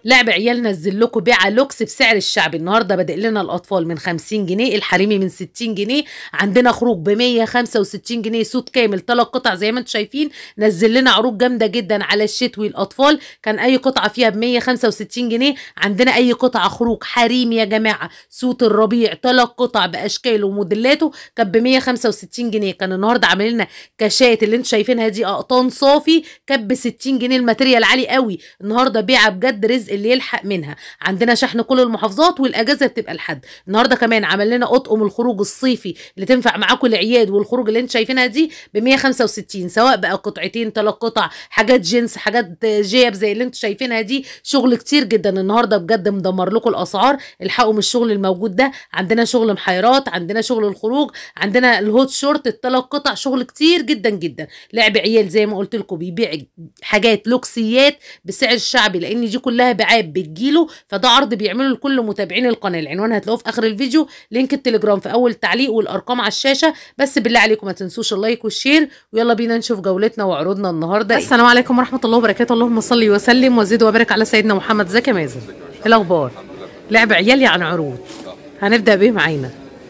لعب عيال نزل لكم بيعه لوكس بسعر الشعبي. النهارده بادئ لنا الاطفال من 50 جنيه، الحريمي من 60 جنيه، عندنا خروج ب 165 جنيه سوت كامل 3 قطع زي ما انتم شايفين. نزل لنا عروض جامده جدا على الشتوي الاطفال، كان اي قطعه فيها ب 165 جنيه. عندنا اي قطعه خروج حريمي يا جماعه سوت الربيع 3 قطع باشكاله وموديلاته كانت ب 165 جنيه. كان النهارده عامل لنا كاشات اللي انتم شايفينها دي اقطان صافي كانت ب 60 جنيه، الماتيريال عالي قوي. النهارده بيعه بجد رزق اللي يلحق منها. عندنا شحن كل المحافظات والاجازه بتبقى لحد النهارده. كمان عمل لنا اطقم الخروج الصيفي اللي تنفع معاكم العياد والخروج اللي انتم شايفينها دي ب 165، سواء بقى قطعتين 3 قطع، حاجات جينز، حاجات جيب زي اللي انتم شايفينها دي. شغل كتير جدا النهارده بجد مدمر لكم الاسعار. الحقوا من الشغل الموجود ده. عندنا شغل محيرات، عندنا شغل الخروج، عندنا الهوت شورت الثلاث قطع، شغل كتير جدا جدا. لعب عيال زي ما قلت لكم بيبيع حاجات لوكسيات بسعر الشعبي، لان دي كلها بعاب بتجيله، فده عرض بيعمله لكل متابعين القناه. العنوان هتلاقوه في اخر الفيديو، لينك التليجرام في اول تعليق، والارقام على الشاشه. بس بالله عليكم ما تنسوش اللايك والشير، ويلا بينا نشوف جولتنا وعروضنا النهارده. السلام عليكم ورحمه الله وبركاته. اللهم صل وسلم وزد وبارك على سيدنا محمد. ازيك يا مازن؟ ايه الاخبار؟ لعب عيال يعني عروض. هنبدا بايه معانا؟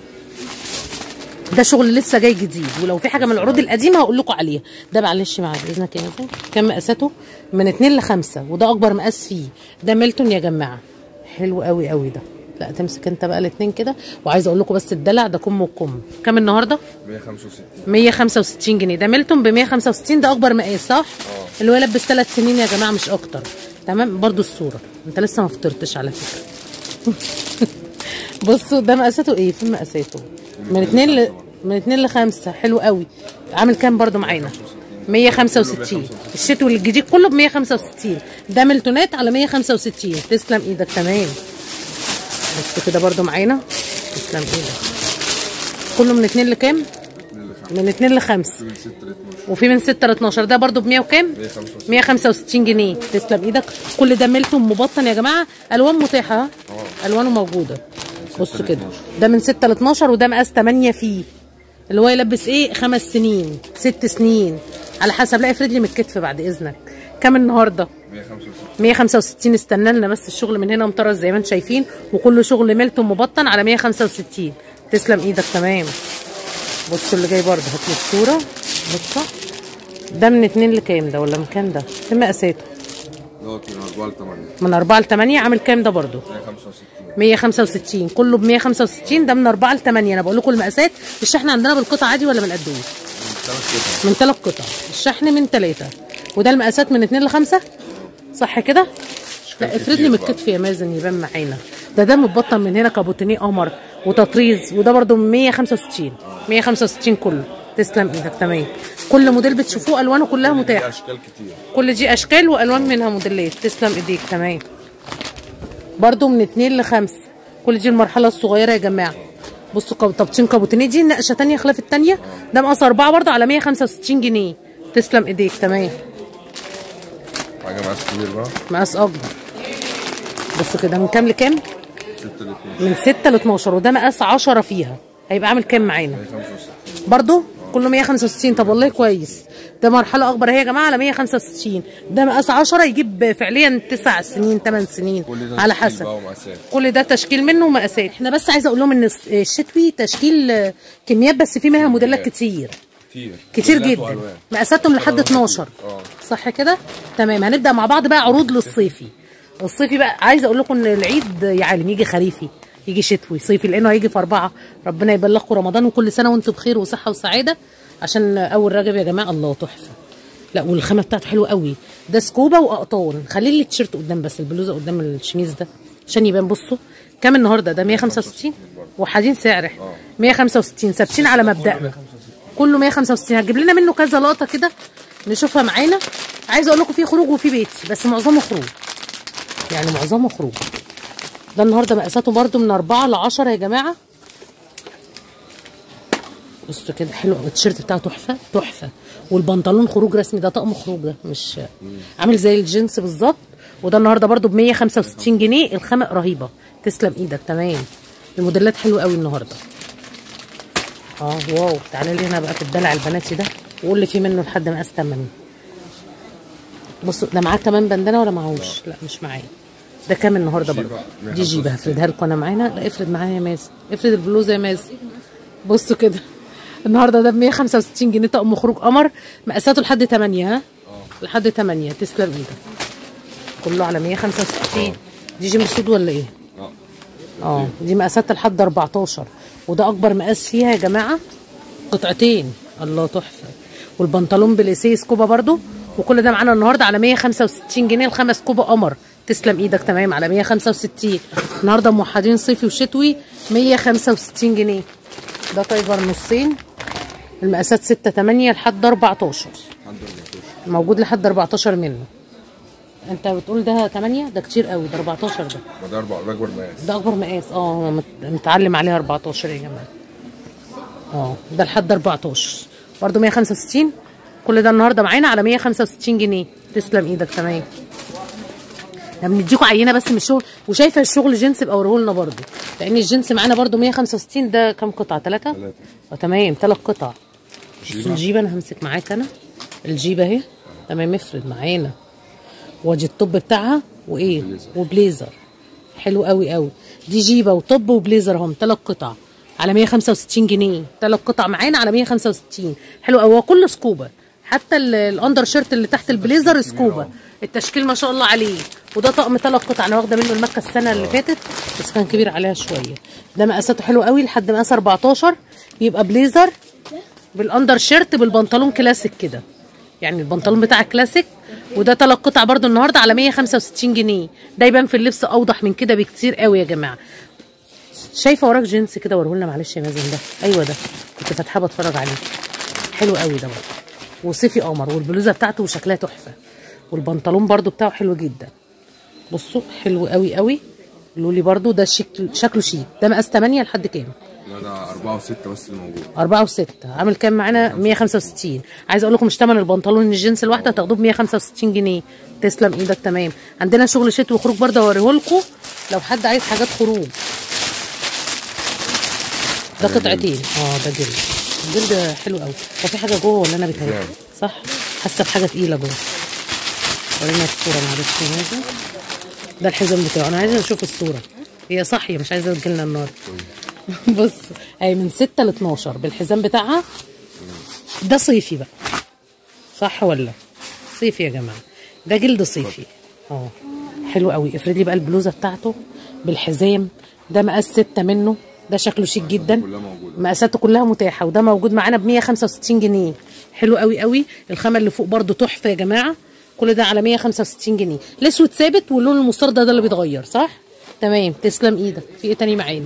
ده شغل لسه جاي جديد، ولو في حاجه من العروض القديمه هقول لكم عليها. ده معلش معايا باذنك يا مازن. كام مقاساته؟ من 2 ل 5، وده اكبر مقاس فيه. ده ميلتون يا جماعه، حلو قوي قوي ده. لا تمسك انت بقى الاثنين كده. وعايزه اقول لكم بس الدلع ده كم وكم. كام النهارده؟ 165 جنيه. ده ميلتون ب 165، ده اكبر مقاس صح؟ اللي هو يلبس 3 سنين يا جماعه مش اكتر. تمام. برضو الصوره انت لسه ما فطرتش على فكره. بصوا ده مقاساته ايه؟ فين مقاساته؟ من 2 ل 5. حلو قوي. عامل كام برضو معانا؟ 165. الشتوي الجديد كله ب 165. ده ميلتونات على 165. تسلم ايدك. تمام. بس كده برضو معانا. تسلم ايدك. كله من 2 لكام؟ من 2 ل 5. وفي من 6 ل 12. ده برضو ب 100 وكام؟ 165 جنيه. تسلم ايدك. كل ده ميلتون مبطن يا جماعه، الوان متاحه، الوانه موجوده. بصوا كده. ده من 6 ل 12، وده مقاس 8 فيه، اللي هو يلبس ايه 5 سنين 6 سنين على حسب. لا افرد لي من الكتف بعد اذنك. كام النهارده؟ 165. استنى لنا بس الشغل من هنا مطرز زي ما انتم شايفين، وكله شغل ميلتون مبطن على 165. تسلم ايدك. تمام. بصوا اللي جاي برضه، هات لي الصوره. بصوا ده من 2 لكام ده، ولا من كام ده؟ في مقاساته دوت من 4 ل 8. من 4 ل 8. عامل كام ده برضه؟ 165. كله ب 165. ده من 4 ل 8. انا بقول لكم المقاسات. الشحن عندنا بالقطعه عادي ولا من قد ايه؟ من 3 قطع. الشحن من 3. وده المقاسات من 2 ل 5 صح كده؟ لا افرد لي من الكتف يا مازن يبان معانا. ده متبطن من هنا كابوتينيه قمر وتطريز، وده برده من 165. 165 كله. تسلم ايدك. تمام. كل موديل بتشوفوه الوانه كلها متاحه. اشكال كتير. كل دي اشكال والوان منها موديلات. تسلم ايديك. تمام. برده من 2 ل 5. كل دي المرحله الصغيره يا جماعه. بصوا طابتين كابوتينيه، دي نقشه ثانيه خلاف الثانيه. ده مقاس 4 برده على 165 جنيه. تسلم ايديك. تمام. حاجه مقاس كبير بقى، مقاس اكبر. بصوا كده من كام لكام؟ 6 ل 12. من 6 ل 12. وده مقاس 10 فيها. هيبقى عامل كام معانا؟ 165 برضو كله 165. طب والله كويس. ده مرحله اكبر اهي يا جماعه على 165. ده مقاس 10 يجيب فعليا 9 سنين 8 سنين على حسب. كل ده تشكيل منه ومقاسات. احنا بس عايزه اقول لهم ان الشتوي تشكيل كميات، بس في منها موديلات كتير جدا. مقاساتهم لحد 12 صح كده؟ تمام. هنبدا مع بعض بقى عروض للصيفي. الصيفي بقى عايزه اقول لكم ان العيد يعلم يجي خريفي يجي شتوي صيفي، لانه هيجي في 4. ربنا يبلغكم رمضان وكل سنه وانتم بخير وصحه وسعاده، عشان اول رجب يا جماعه. الله تحفه. لا والخامه بتاعته حلوه قوي. ده سكوبه واقطان. خلي لي التيشيرت قدام، بس البلوزه قدام الشميز ده عشان يبان. بصوا كام النهارده؟ ده 165. وحادين سعر 165. ثابتين على مبدأنا. كله 165. هتجيب لنا منه كذا لقطه كده نشوفها معانا. عايزه اقول لكم في خروج وفي بيتي، بس معظمه خروج، يعني معظمه خروج. ده النهارده مقاساته برده من 4 ل 10 يا جماعه. بصوا كده حلو. التيشيرت بتاعه تحفه. والبنطلون خروج رسمي. ده طقم خروج، ده مش عامل زي الجينز بالظبط. وده النهارده برده ب 165 جنيه. الخامه رهيبه. تسلم ايدك. تمام. الموديلات حلوه قوي النهارده. واو. تعالى لي هنا بقى في الدلع البناتي ده، وقول لي في منه لحد مقاس 8. بصوا ده معاه كمان بندانه ولا معهوش؟ لا مش معاه. ده كام النهارده برضه؟ جيبة دي جيبه هفردها لكم انا معانا. لا افرد معايا يا مازن، افرد البلوزه يا مازن. بصوا كده النهارده ده ب 165 جنيه طقم خروج قمر، مقاساته لحد 8. ها؟ لحد 8. تسلم ايدك. كله على 165. دي جيم سود ولا ايه؟ دي مقاسات لحد 14، وده اكبر مقاس فيها يا جماعه، قطعتين. الله تحفه. والبنطلون بليسيه سكوبا برضو، وكل ده معانا النهارده على 165 جنيه الخمس كوبا قمر. تسلم ايدك. تمام على 165. النهارده موحدين صيفي وشتوي 165 جنيه. ده تايجر نصين، المقاسات 6 8 لحد 14. موجود لحد 14 منه. انت بتقول ده 8؟ ده كتير قوي. ده 14 ده. ده اكبر مقاس. ده اكبر مقاس. متعلم عليها 14 يا جماعه. ده لحد 14 برضه 165. كل ده النهارده معانا على 165 جنيه. تسلم ايدك. تمام. احنا بنديكوا عينه بس من الشغل، وشايفه الشغل جنس يبقى اوريه لنا برضه، لان الجنس معانا برضه 165. ده كام قطعه؟ 3. تمام 3 قطع. الجيبه انا همسك معاك انا. الجيبه اهي. تمام افرد معانا. وادي الطب بتاعها وايه وبليزر. حلو قوي قوي. دي جيبه وطب وبليزر اهم 3 قطع على 165 جنيه. 3 قطع معانا على 165. حلو قوي. هو كله سكوبا، حتى الاندر شيرت اللي تحت البليزر سكوبا. التشكيل ما شاء الله عليه. وده طقم 3 قطع، انا واخده منه المكه السنه اللي فاتت بس كان كبير عليها شويه. ده مقاساته حلو قوي لحد مقاس 14. بيبقى بليزر بالاندر شيرت بالبنطلون كلاسيك كده، يعني البنطلون بتاعك كلاسيك. وده 3 قطع برده النهارده على 165 جنيه. ده يبان في اللبس اوضح من كده بكتير قوي يا جماعه. شايفه وراك جينز كده؟ وريهولنا معلش يا مازن. ده ايوه ده كنت فاتحه بتفرج عليه. حلو قوي ده برده، وصيفي قمر، والبلوزه بتاعته وشكلها تحفه، والبنطلون برده بتاعه حلو جدا. بصوا حلو قوي قوي. لولي برده ده شكله شيك. ده مقاس 8 لحد كام؟ ده 4 و6 بس الموجود. 4 و6 عامل كام معانا؟ 165. عايزه اقول لكم مش ثمن البنطلون الجينز الواحده هتاخدوه ب 165 جنيه. تسلم ايدك. تمام. عندنا شغل شتوي وخروج برده اوريه لكم لو حد عايز حاجات خروج. ده قطعتين. ده جلد. الجلد حلو قوي. هو في حاجه جوه ولا انا بتهيألي؟ صح؟ حاسه بحاجه تقيله جوه. ورينا الصوره معلش يا مازن. ده الحزام بتاعه. انا عايزه اشوف الصوره. هي صاحيه مش عايزه تجيلنا النهارده. بص اهي من 6 ل 12 بالحزام بتاعها. ده صيفي بقى صح ولا؟ صيفي يا جماعه. ده جلد صيفي. حلو قوي. افرد لي بقى البلوزه بتاعته بالحزام. ده مقاس 6 منه. ده شكله شيك جدا. مقاساته كلها متاحه. وده موجود معانا ب 165 جنيه. حلو قوي قوي. الخامه اللي فوق برده تحفه يا جماعه. كل ده على 165 جنيه. الاسود ثابت واللون المسترد ده اللي بيتغير صح؟ تمام. تسلم ايدك. في ايه تاني معانا؟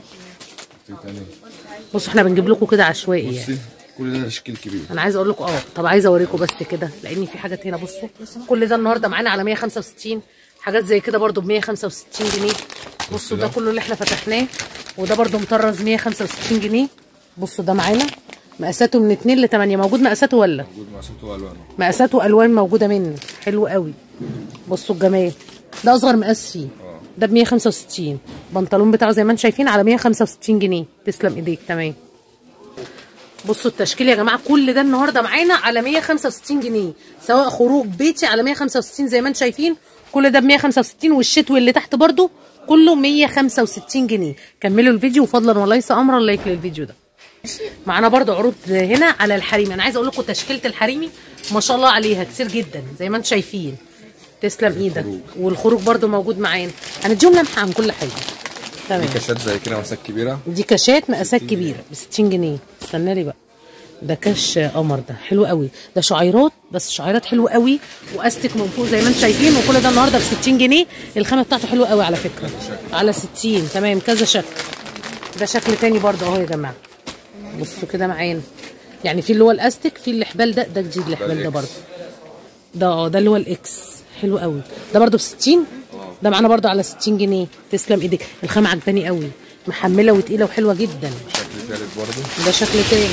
بصوا احنا بنجيب لكم كده عشوائي يعني. كل ده تشكيل كبير. انا عايزه اقول لكم طب عايزه اوريكم بس كده لان في حاجات هنا. بصوا كل ده النهارده معانا على 165. حاجات زي كده برده ب 165 جنيه. بصوا ده كله اللي احنا فتحناه. وده برده مطرز 165 جنيه. بصوا ده معانا مقاساته من 2 ل 8. موجود مقاساته ولا؟ موجود مقاساته والوان. مقاساته الوان موجوده منه. حلو قوي. بصوا الجمال. ده اصغر مقاس فيه. ده ب 165. البنطلون بتاعه زي ما انتم شايفين على 165 جنيه. تسلم ايديك. تمام. بصوا التشكيل يا جماعه كل ده النهارده معانا على 165 جنيه، سواء خروج بيتي على 165 زي ما انتم شايفين. كل ده ب 165. والشتوي اللي تحت برده كله 165 جنيه. كملوا الفيديو وفضلا وليس امرا لايك للفيديو ده. معانا برده عروض هنا على الحريمي. انا عايزه اقول لكم تشكيله الحريمي ما شاء الله عليها كتير جدا زي ما انتم شايفين. تسلم ايدك. والخروج برده موجود معانا. هنديهم لمحه عن كل حاجه. تمام. دي كاشات زي كده مقاسات كبيره. دي كاشات مقاسات كبيره ب 60 جنيه. استنى لي بقى. ده كاش قمر. ده حلو قوي. ده شعيرات بس شعيرات حلوه قوي واستك من فوق زي ما انتم شايفين. وكل ده النهارده ب 60 جنيه. الخامه بتاعته حلوه قوي على فكره. على 60. تمام. كذا شكل. ده شكل تاني برده اهو يا جماعه. بصوا كده معانا. يعني في اللي هو الاستك، في الحبال. ده جديد الحبال ده برده. ده اللي هو الاكس. حلو قوي. ده برده ب 60. ده معانا برده على 60 جنيه. تسلم ايديك. الخامه عجباني قوي. محمله وتقيله وحلوه جدا. شكل ثالث برده. ده شكل تاني.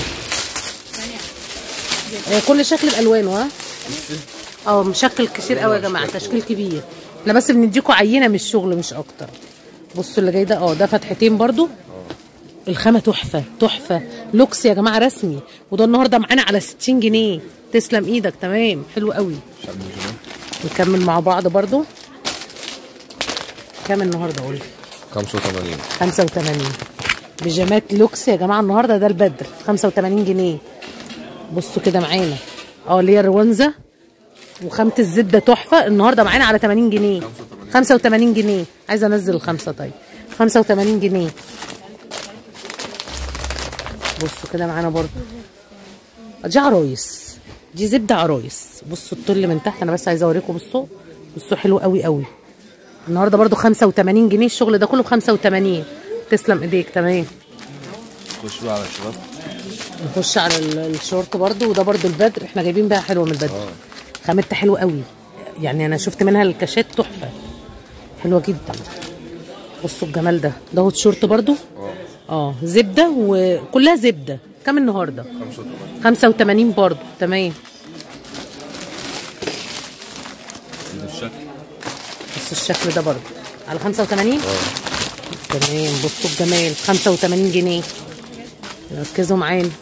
كل شكل بالوانه. مشكل كتير قوي يا جماعه. تشكيل كبير. احنا بس بنديكوا عينه من الشغل مش اكتر. بصوا اللي جاي ده. ده فتحتين برده. الخامه تحفه تحفه. لوكس يا جماعه رسمي. وده النهارده معانا على 60 جنيه. تسلم ايدك. تمام. حلو قوي. نكمل مع بعض برده. كام النهارده قول؟ 85. 85. بيجامات لوكس يا جماعه النهارده، ده البدر 85 جنيه. بصوا كده معانا اللي هي الروانزه وخامه الزبده تحفه النهارده معانا على 80 جنيه. 85 جنيه. عايزه انزل الخمسه طيب. 85 جنيه. بصوا كده معانا برضو دي عرايس، دي زبده عرايس. بصوا الطل من تحت، انا بس عايزه اوريكم. بصوا حلو قوي قوي النهارده برضو 85 جنيه. الشغل ده كله ب 85. تسلم ايديك. تمام. نخش بقى على الشباب. نخش على الشورت برضو، وده برضو البدر. احنا جايبين بقى حلوه من البدر. خامتها حلوه قوي يعني، انا شفت منها الكاشات تحفه حلوه جدا. بصوا الجمال ده هو الشورت برضو. زبده وكلها زبده. كام النهارده؟ 85 برضو. تمام. الشكل. بصوا الشكل ده برضو على 85. تمام. بصوا الجمال 85 جنيه. ركزوا معانا.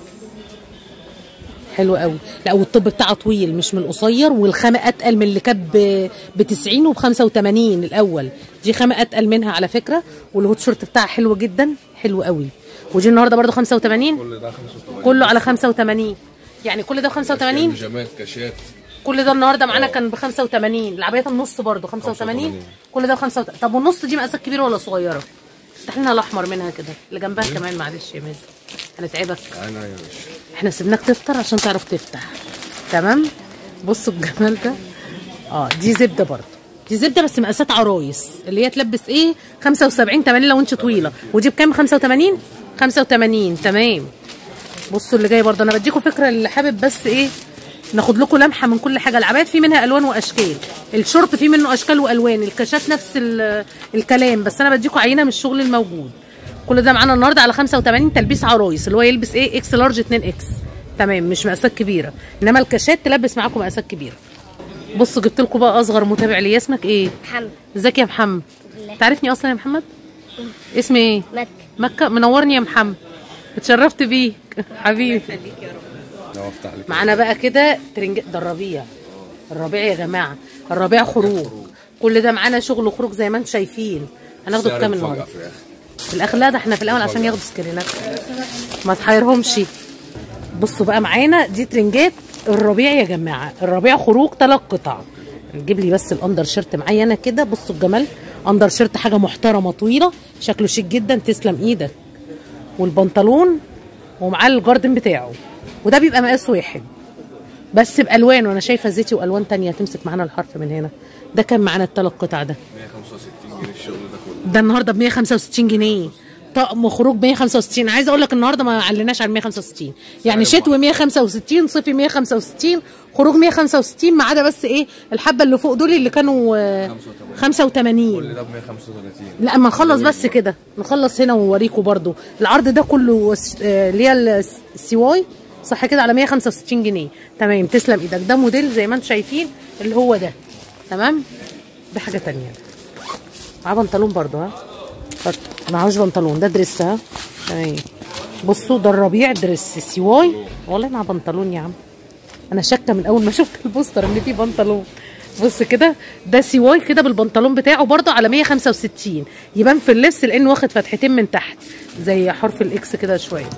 حلو قوي. لا والطب بتاعه طويل مش من القصير، والخامه اتقل من اللي كانت ب 90 وب 85 الاول. دي خامه اتقل منها على فكره. والهوت شورت بتاعها حلو جدا، حلو قوي. ودي النهارده برده 85. كل ده 85. كله على 85 يعني. كل ده ب 85. بيجامات كاشات. كل ده النهارده معانا كان ب 85. العبايات النص برده 85. كل ده ب 85. طب والنص دي مقاسات كبيره ولا صغيره؟ افتح لنا الاحمر منها كده اللي جنبها كمان. معلش يا مازن هنتعبك. انا يا باشا احنا سيبناك تفطر عشان تعرف تفتح. تمام. بصوا الجمال ده. دي زبده برضه. دي زبده بس مقاسات عرايس، اللي هي تلبس ايه 75 80 لو انت طويله. ودي بكام؟ 85. 85. تمام. بصوا اللي جاي برضه، انا بديكم فكره اللي حابب بس ايه ناخد لكم لمحه من كل حاجه. العبايات في منها الوان واشكال، الشورت في منه اشكال والوان، الكاشات نفس الكلام، بس انا بديكم عينه من الشغل الموجود. كل ده معانا النهارده على 85. تلبيس عرايس اللي هو يلبس ايه اكس لارج 2 اكس. تمام. مش مقاسات كبيره، انما الكاشات تلبس معاكم مقاسات كبيره. بصوا جبت لكم بقى اصغر متابع ليا. اسمك ايه؟ محمد. ازيك يا محمد؟ تعرفني اصلا يا محمد؟ اسمي ايه؟ مكة. مكة. منورني يا محمد، اتشرفت بيك حبيبي. معانا بقى كده ترنج. ده الربيع. الربيع يا جماعه، الربيع خروج. كل ده معانا شغل خروج زي ما انتم شايفين. هناخده بكام النهارده؟ في الاخر. لا ده احنا في الاول عشان ياخدوا سكرينات ما تحيرهمش. بصوا بقى معانا دي ترنجات الربيع يا جماعه. الربيع خروج 3 قطع. نجيب لي بس الاندر شيرت معايا انا كده. بصوا الجمال. اندر شيرت حاجه محترمه طويله، شكله شيك جدا. تسلم ايدك. والبنطلون ومعاه الجاردن بتاعه، وده بيبقى مقاس واحد بس بالوان. وانا شايفه زيتي والوان تانية. تمسك معانا الحرف من هنا. ده كان معانا ال3 قطع ده 165 جنيه الشغل ده كله. ده النهارده ب 165 جنيه. طقم خروج 165. عايزه اقول لك النهارده ما علناش على 165 يعني. شتوي 165، صيفي 165، خروج 165، ما عدا بس ايه الحبه اللي فوق دول اللي كانوا 85. كل ده ب 135. لا ما نخلص بس كده، نخلص هنا واوريكم برده العرض ده كله اللي هي السواي صح كده على 165 جنيه. تمام. تسلم ايدك. ده موديل زي ما انتم شايفين اللي هو ده. تمام. ده حاجه ثانيه. معاه بنطلون برده. ها معهوش بنطلون. ده دريس. ها تمام. بصوا ده الربيع دريس سواي. والله مع بنطلون يا عم. انا شاكه من اول ما شفت البوستر ان فيه بنطلون. بص كده ده سواي كده بالبنطلون بتاعه برضه على 165. يبان في اللبس لانه واخد فتحتين من تحت زي حرف الاكس كده شويه.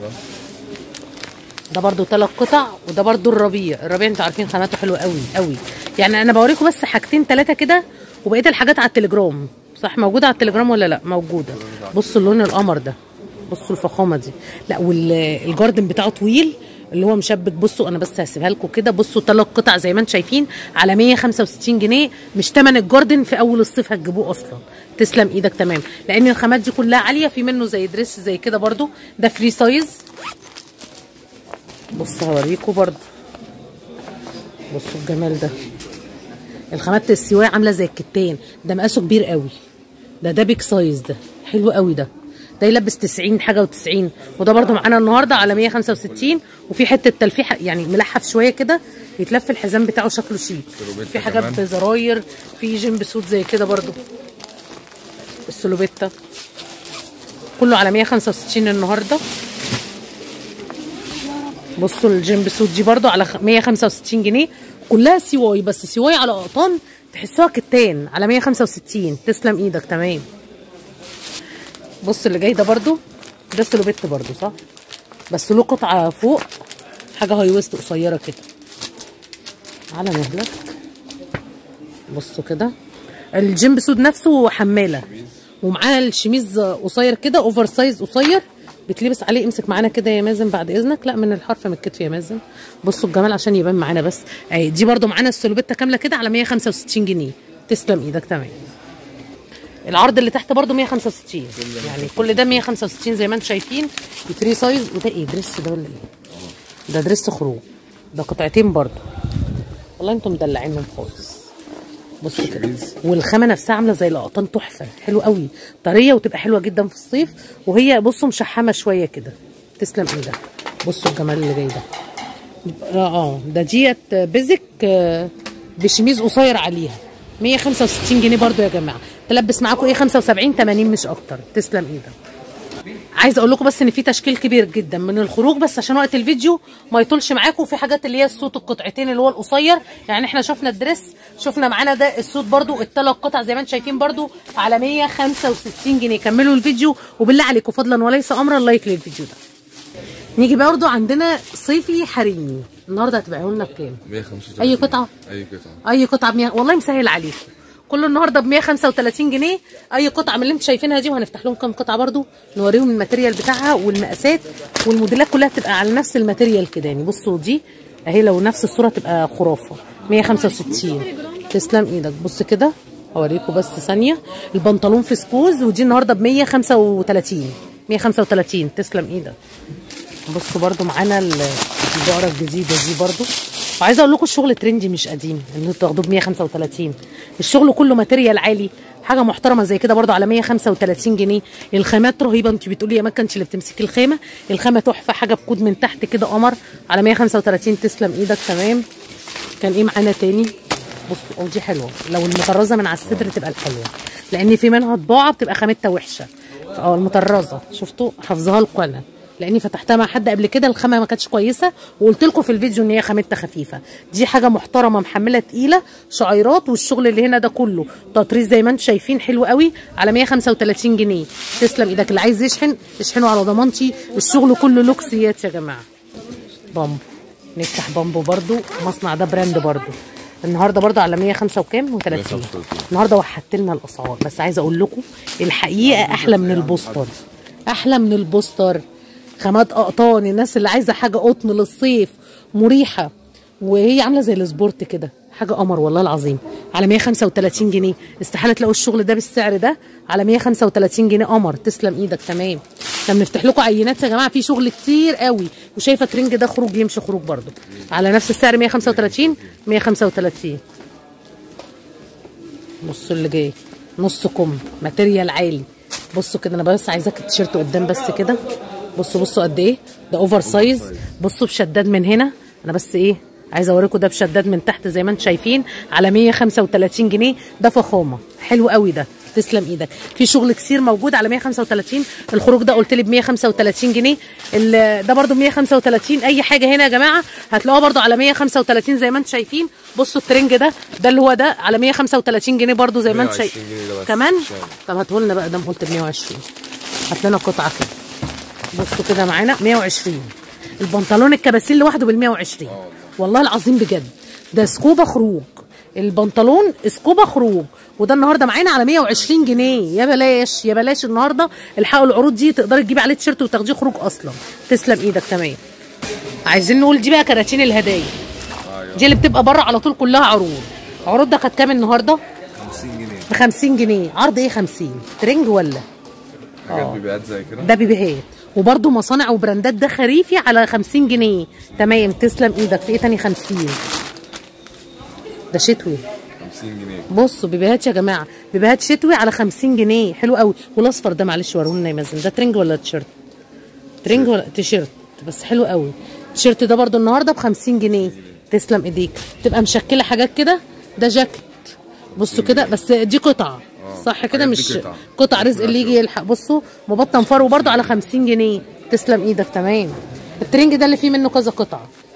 ده برضه 3 قطع. وده برضه الربيع. الربيع انتوا عارفين خاماته حلوه قوي قوي يعني. انا بوريكم بس حاجتين 3 كده، وبقيه الحاجات على التليجرام. صح موجوده على التليجرام ولا لا؟ موجوده. بصوا اللون القمر ده. بصوا الفخامه دي. لا والجاردن بتاعه طويل اللي هو مشبك. بصوا انا بس هسيبها لكم كده. بصوا 3 قطع زي ما انتم شايفين على 165 جنيه. مش تمن الجاردن في اول الصيف هتجيبوه اصلا. تسلم ايدك. تمام. لان الخامات دي كلها عاليه. في منه زي دريس زي كده برضو. ده فري سايز. بصوا هوريكم برضو. بصوا الجمال ده. الخامات السواي عامله زي الكتان. ده مقاسه كبير قوي. ده بيك سايز. ده حلو قوي. ده يلبس 90 حاجه و90. وده برده معانا النهارده على 165. وفي حته تلفيحه يعني ملحف شويه كده يتلف الحزام بتاعه شكله شيك. في حاجات بزراير. في جيمب سوت زي كده برده. السلوبيتا كله على 165 النهارده. بصوا الجيمب سوت دي برده على 165 جنيه. كلها سواي بس سواي على قطان تحسوها كتان على 165. تسلم ايدك. تمام. بص اللي جاي ده برضو، ده سلوبيت برضو صح، بس له قطعه فوق حاجه هاي ويست قصيره كده على مهلك. بصوا كده الجيمب سود نفسه حماله، ومعاه الشميز قصير كده اوفر سايز قصير بتلبس عليه. امسك معانا كده يا مازن بعد اذنك، لا من الحرف من الكتف يا مازن. بصوا الجمال عشان يبان معانا بس. اهي دي برضو معانا السلوبيتا كامله كده على 165 جنيه. تسلم ايدك. تمام. العرض اللي تحت برضو 165 يعني كل ده 165 زي ما انتم شايفين. فري سايز. وده ايه دريس ده ولا ايه؟ ده دريس خروج، ده قطعتين برضو. والله انتم مدلعينهم خالص. بصوا كده، والخامه نفسها عامله زي القطان تحفه، حلو قوي، طريه وتبقى حلوه جدا في الصيف. وهي بصوا مشحمه شويه كده. تسلم ايدك. بصوا الجمال اللي جاي ده. ده ديت بيزك بشميز قصير عليها 165 جنيه برضو يا جماعه. تلبس معاكم ايه 75 80 مش اكتر. تسلم ايدك. عايزه اقول لكم بس ان في تشكيل كبير جدا من الخروج، بس عشان وقت الفيديو ما يطولش معاكم. في حاجات اللي هي السوت القطعتين اللي هو القصير، يعني احنا شفنا الدريس، شفنا معانا ده السوت برضو الثلاث قطع زي ما انتم شايفين برضو على 165 جنيه. كملوا الفيديو وبالله عليكم فضلا وليس امرا لايك للفيديو ده. نيجي برضو عندنا صيفي حريمي النهارده هتبقى لنا بكام؟ 135. اي قطعه؟ اي قطعه ب 100. والله مسهل عليكم كله النهارده ب 135 جنيه. اي قطعه من اللي انتم شايفينها دي، وهنفتح لهم كام قطعه برضو نوريهم الماتيريال بتاعها والمقاسات والموديلات كلها بتبقى على نفس الماتيريال كده. يعني بصوا دي اهي لو نفس الصوره تبقى خرافه 165. تسلم ايدك. بص كده اوريكم بس ثانيه. البنطلون في سكوز ودي النهارده ب 135. 135. تسلم ايدك. بصوا برضو معانا البقره الجديده دي برضو. وعايزه اقول لكم الشغل ترندي مش قديم ان انتوا تاخدوه ب 135. الشغل كله ماتيريال عالي، حاجه محترمه زي كده برضو على 135 جنيه. الخامات رهيبه. انت بتقولي يا مكه انت اللي بتمسكي الخامه، الخامه تحفه، حاجه بكود من تحت كده قمر على 135. تسلم ايدك. تمام. كان ايه معانا تاني؟ بصوا دي حلوه، لو المطرزه من على الصدر تبقى الحلوه، لان في منها طباعه بتبقى خامتها وحشه. المطرزه شفتوا حافظاها لكم انا لاني فتحتها مع حد قبل كده، الخامه ما كانتش كويسه وقلت لكم في الفيديو ان هي خامتها خفيفه. دي حاجه محترمه محمله تقيله شعيرات، والشغل اللي هنا ده كله تطريز زي ما انتم شايفين حلو قوي على 135 جنيه. تسلم ايدك. اللي عايز يشحن اشحنوا على ضمانتي. الشغل كله لوكسيات يا جماعه. بامبو. نفتح بامبو برضو، مصنع ده براند برضو النهارده برضو على 105 وكام و30. النهارده وحدت لنا الاسعار، بس عايزه اقول لكم الحقيقه احلى من البوستر، احلى من البوستر. خامات قطان، الناس اللي عايزه حاجه قطن للصيف مريحه وهي عامله زي السبورت كده، حاجه قمر والله العظيم على 135 جنيه. استحاله تلاقوا الشغل ده بالسعر ده على 135 جنيه قمر. تسلم ايدك. تمام. احنا بنفتح لكم عينات يا جماعه في شغل كتير قوي. وشايفه ترنج ده خروج يمشي خروج برده على نفس السعر 135. 135. بصوا اللي جاي نص كم ماتيريال عالي. بصوا كده انا بس عايزاك التيشيرت قدام بس كده. بصوا قد ايه ده اوفر سايز. بصوا بشداد من هنا، انا بس ايه عايزه اوريكم ده بشداد من تحت زي ما انتم شايفين على 135 جنيه. ده فخامه حلو قوي ده. تسلم ايدك. في شغل كتير موجود على 135. الخروج ده قلت لي ب 135 جنيه. ده برده ب 135. اي حاجه هنا يا جماعه هتلاقوها برده على 135 زي ما انتم شايفين. بصوا الترنج ده اللي هو ده على 135 جنيه برده زي ما انتم شايفين كمان. طب هاتوا لنا بقى ده قلت ب 120. هات لنا قطعه كده. بصوا كده معانا 120. البنطلون الكباسين لوحده بال 120 والله العظيم بجد. ده سكوبا خروج، البنطلون سكوبا خروج، وده النهارده معانا على 120 جنيه. يا بلاش يا بلاش النهارده. الحقوا العروض دي، تقدري تجيبي عليه تيشيرت وتاخديه خروج اصلا. تسلم ايدك. تمام. عايزين نقول دي بقى كراتين الهدايا، دي اللي بتبقى بره على طول كلها عروض. عروض ده كانت كام النهارده؟ 50 جنيه. ب 50 جنيه. عرض ايه 50؟ ترنج ولا؟ حاجات بيبيعات زي كده. ده بيبيعات وبرده مصانع وبراندات. ده خريفي على 50 جنيه. تمام. تسلم ايدك. في ايه تاني 50؟ ده شتوي 50 جنيه. بصوا بيبيهات يا جماعه، بيبيهات شتوي على 50 جنيه حلو قوي. والاصفر ده معلش وروني يا مازن، ده ترنج ولا تيشيرت؟ ترنج ولا تيشيرت؟ بس حلو قوي. التيشيرت ده برده النهارده ب 50 جنيه. تسلم ايديك. تبقى مشكله حاجات كده. ده جاكيت بصوا كده، بس دي قطعه صح كده مش قطع رزق اللي يجي يلحق. بصوا مبطن فرو برده على 50 جنيه. تسلم ايدك. تمام. الترنج ده اللي فيه منه كذا قطعه.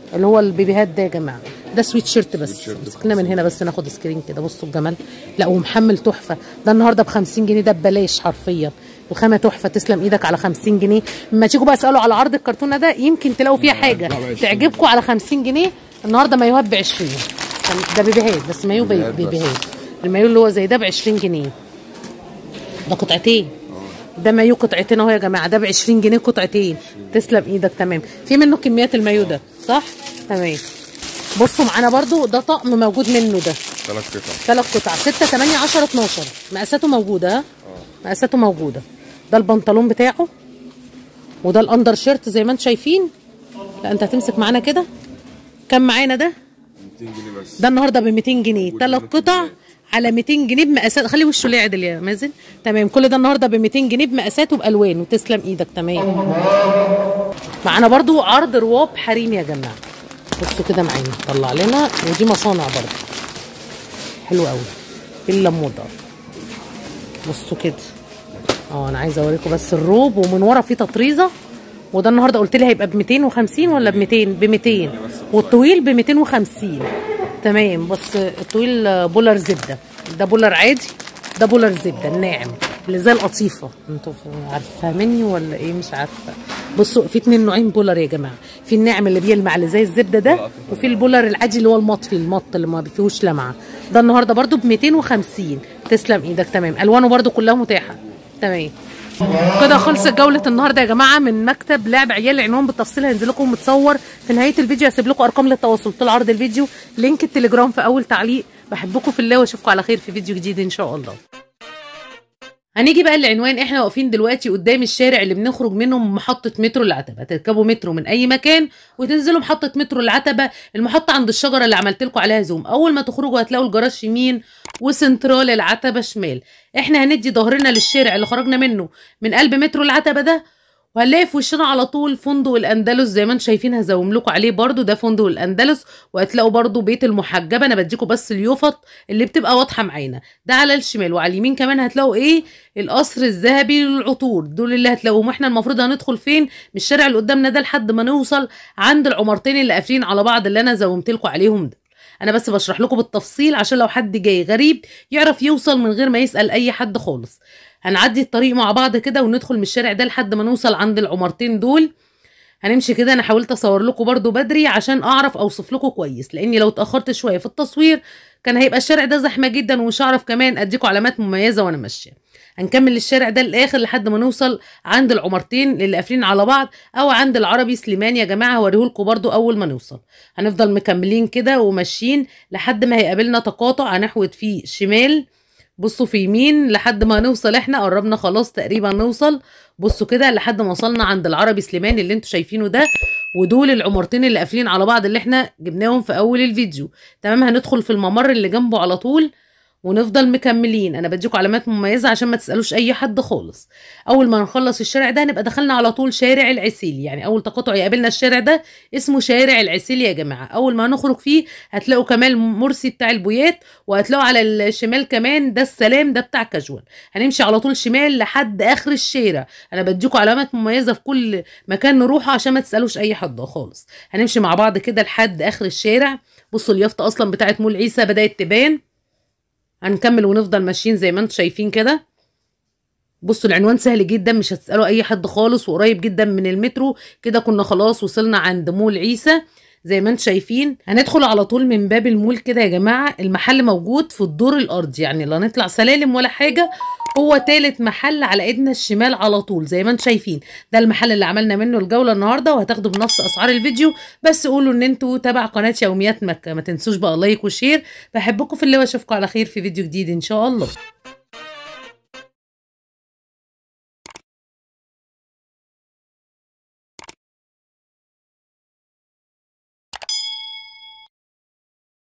اللي هو البيبيهات ده يا جماعه. ده سويت شيرت بس مسكنا من هنا بس ناخد سكرين كده. بصوا الجمال. لا ومحمل تحفه. ده النهارده ب 50 جنيه، ده ببلاش حرفيا. الخامه تحفه، تسلم ايدك على 50 جنيه. اما تيجوا بقى اسالوا على عرض الكرتونه ده يمكن تلاقوا فيها حاجه تعجبكم على 50 جنيه. النهارده مايوهات ب 20. ده بيبيهات بس مايو بيبيهات. المايو اللي هو زي ده ب 20 جنيه. ده قطعتين. ده مايو قطعتين اهو يا جماعه. ده ب 20 جنيه قطعتين. تسلم ايدك. تمام. في منه كميات المايو ده صح؟ تمام. بصوا معانا برضو ده طقم موجود منه ده 3 قطع 6 8 10 12. مقاساته موجوده. ها مقاساته موجوده. ده البنطلون بتاعه وده الاندر شيرت زي ما انتم شايفين. لا انت هتمسك معانا كده. كم معانا ده؟ 200 جنيه بس. ده النهارده ب 200 جنيه. 3 قطع على 200 جنيه بمقاسات. خلي وشه ليه عدل يا مازن. تمام. كل ده النهارده ب 200 جنيه بمقاساته بالوان. وتسلم ايدك. تمام. معانا برضو عرض رواب حريم يا جماعه. بصوا كده معانا طلع لنا ودي مصانع برضو حلوه قوي. الا موضه. بصوا كده. انا عايزه اوريكم بس الروب ومن ورا فيه تطريزه. وده النهارده قلت لي هيبقى ب 250 ولا ب 200؟ ب 200. والطويل ب 250. تمام. بس الطويل بولر زبده. ده بولر عادي. ده بولر زبده الناعم اللي زي القطيفه. انتوا فاهميني ولا ايه؟ مش عارفه. بصوا في 2 نوعين بولر يا جماعه. في الناعم اللي بيلمع اللي زي الزبده ده، وفي البولر العادي اللي هو المطفي المط اللي ما فيهوش لمعه. ده النهارده برده ب 250. تسلم ايدك. تمام. الوانه برده كلها متاحه. تمام. كده خلصت جوله النهارده يا جماعه من مكتب لعب عيال. العنوان بالتفصيل هينزل لكم متصور في نهايه الفيديو. هسيب لكم ارقام للتواصل طول عرض الفيديو، لينك التليجرام في اول تعليق. بحبكم في الله واشوفكم على خير في فيديو جديد ان شاء الله. هنيجي بقى للعنوان. احنا واقفين دلوقتي قدام الشارع اللي بنخرج منه من محطه مترو العتبه. تركبوا مترو من اي مكان وتنزلوا محطه مترو العتبه. المحطه عند الشجره اللي عملت لكم عليها زوم. اول ما تخرجوا هتلاقوا الجراج يمين وسنترال العتبه شمال. احنا هندي ظهرنا للشارع اللي خرجنا منه من قلب مترو العتبه ده، وهنلاقي في وشنا على طول فندق الاندلس زي ما انتم شايفين. هزوم لكم عليه برده. ده فندق الاندلس. وهتلاقوا برده بيت المحجبه. انا بديكم بس اليوفط اللي بتبقى واضحه معانا. ده على الشمال. وعلى اليمين كمان هتلاقوا ايه؟ القصر الذهبي للعطور. دول اللي هتلاقوهم. واحنا المفروض هندخل فين؟ من الشارع اللي قدامنا ده لحد ما نوصل عند العمارتين اللي قافلين على بعض اللي انا زومت لكم عليهم ده. انا بس بشرح لكم بالتفصيل عشان لو حد جاي غريب يعرف يوصل من غير ما يسأل اي حد خالص. هنعدي الطريق مع بعض كده وندخل من الشارع ده لحد ما نوصل عند العمارتين دول. هنمشي كده. انا حاولت اصور لكم برده بدري عشان اعرف اوصف لكم كويس، لاني لو اتاخرت شويه في التصوير كان هيبقى الشارع ده زحمه جدا ومش هعرف كمان اديكم علامات مميزه وانا ماشيه. هنكمل الشارع ده للاخر لحد ما نوصل عند العمارتين اللي قافلين على بعض او عند العربي سليمان يا جماعه. هوريهولكم برده اول ما نوصل. هنفضل مكملين كده وماشيين لحد ما هيقابلنا تقاطع هنحود فيه شمال. بصوا في يمين لحد ما نوصل. احنا قربنا خلاص تقريبا نوصل. بصوا كده لحد ما وصلنا عند العربي سليمان اللي انتوا شايفينه ده. ودول العمارتين اللي قافلين على بعض اللي احنا جبناهم في اول الفيديو. تمام. هندخل في الممر اللي جنبه على طول ونفضل مكملين. انا بديكم علامات مميزه عشان ما تسالوش اي حد خالص. اول ما نخلص الشارع ده نبقى دخلنا على طول شارع العسيلي. يعني اول تقاطع يقابلنا الشارع ده اسمه شارع العسيلي يا جماعه. اول ما نخرج فيه هتلاقوا كمان مرسي بتاع البويات. وهتلاقوا على الشمال كمان ده السلام ده بتاع كاجوال. هنمشي على طول شمال لحد اخر الشارع. انا بديكم علامات مميزه في كل مكان نروحه عشان ما تسالوش اي حد خالص. هنمشي مع بعض كده لحد اخر الشارع. بصوا اليافطه اصلا بتاعت مول عيسى بدات تبان. هنكمل ونفضل ماشيين زي ما انتم شايفين كده. بصوا العنوان سهل جدا مش هتسألوا اي حد خالص وقريب جدا من المترو. كده كنا خلاص وصلنا عند مول عيسى زي ما انتم شايفين. هندخل على طول من باب المول كده يا جماعة. المحل موجود في الدور الارضي يعني لا نطلع سلالم ولا حاجة. هو تالت محل على ايدنا الشمال على طول زي ما انتم شايفين. ده المحل اللي عملنا منه الجولة النهاردة وهتاخدوا بنفس اسعار الفيديو. بس قولوا ان انتوا تبع قناة يوميات مكة. ما تنسوش بقى لايك وشير. بحبكم في الله واشوفكم على خير في فيديو جديد ان شاء الله.